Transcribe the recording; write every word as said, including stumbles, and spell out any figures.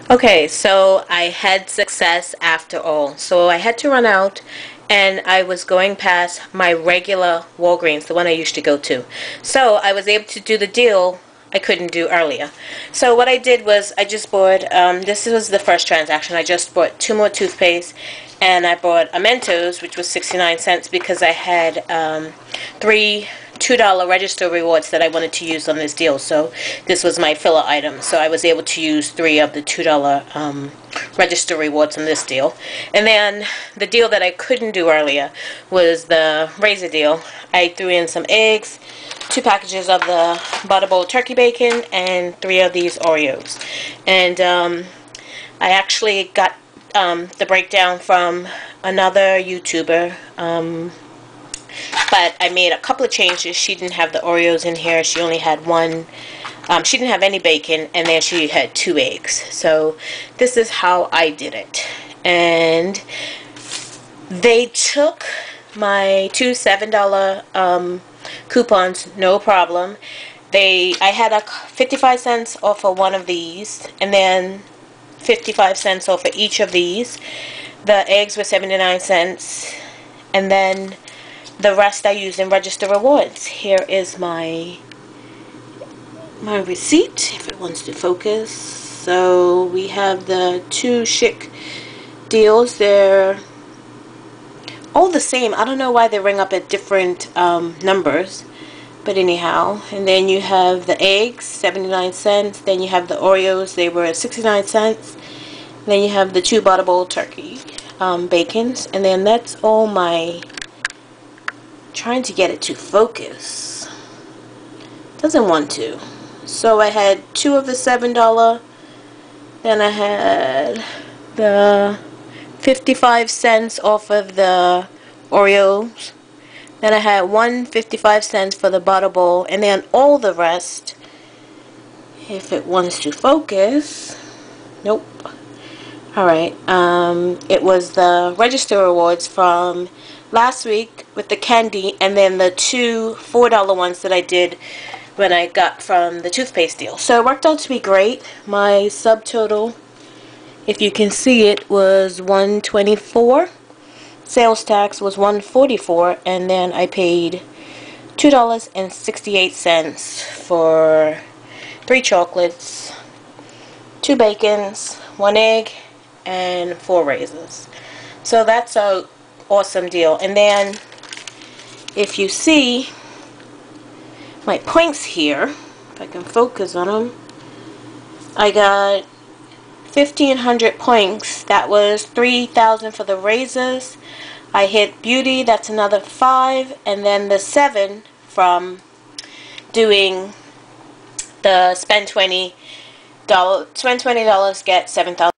Okay, so I had success after all. So I had to run out, and I was going past my regular Walgreens, the one I used to go to. So I was able to do the deal I couldn't do earlier. So what I did was I just bought, um, this was the first transaction, I just bought two more toothpaste, and I bought a Mentos, which was sixty-nine cents, because I had um, three two dollar register rewards that I wanted to use on this deal. So this was my filler item. So I was able to use three of the two dollar um, register rewards on this deal. And then the deal that I couldn't do earlier was the razor deal. I threw in some eggs, two packages of the Butterbowl turkey bacon, and three of these Oreos. And um, I actually got um, the breakdown from another YouTuber, um, but I made a couple of changes. She didn't have the Oreos in here. She only had one. Um, she didn't have any bacon, and then she had two eggs. So this is how I did it. And they took my two seven dollar um, coupons, no problem. They, I had a fifty-five cents off of one of these, and then fifty-five cents off of each of these. The eggs were seventy-nine cents, and then the rest I used in register rewards. Here is my my receipt, if it wants to focus. So we have the two chic deals. They're all the same. I don't know why they ring up at different um, numbers, but anyhow. And then you have the eggs, seventy-nine cents. Then you have the Oreos, they were at sixty-nine cents. Then you have the two Butterbowl turkey um, bacons, and then that's all my, trying to get it to focus, doesn't want to. So I had two of the seven dollar, then I had the fifty-five cents off of the Oreos, then I had one fifty-five cents for the Butterbowl, and then all the rest, if it wants to focus, nope. Alright, um, it was the register rewards from last week with the candy, and then the two four dollar ones that I did when I got from the toothpaste deal. So it worked out to be great. My subtotal, if you can see it, was one twenty-four. Sales tax was one forty-four, and then I paid two dollars and sixty-eight cents for three chocolates, two bacons, one egg, and four raisins. So that's a awesome deal. And then if you see my points here, if I can focus on them, I got fifteen hundred points. That was three thousand for the razors. I hit beauty, that's another five, and then the seven from doing the spend twenty dollars, spend twenty dollars, get seven thousand.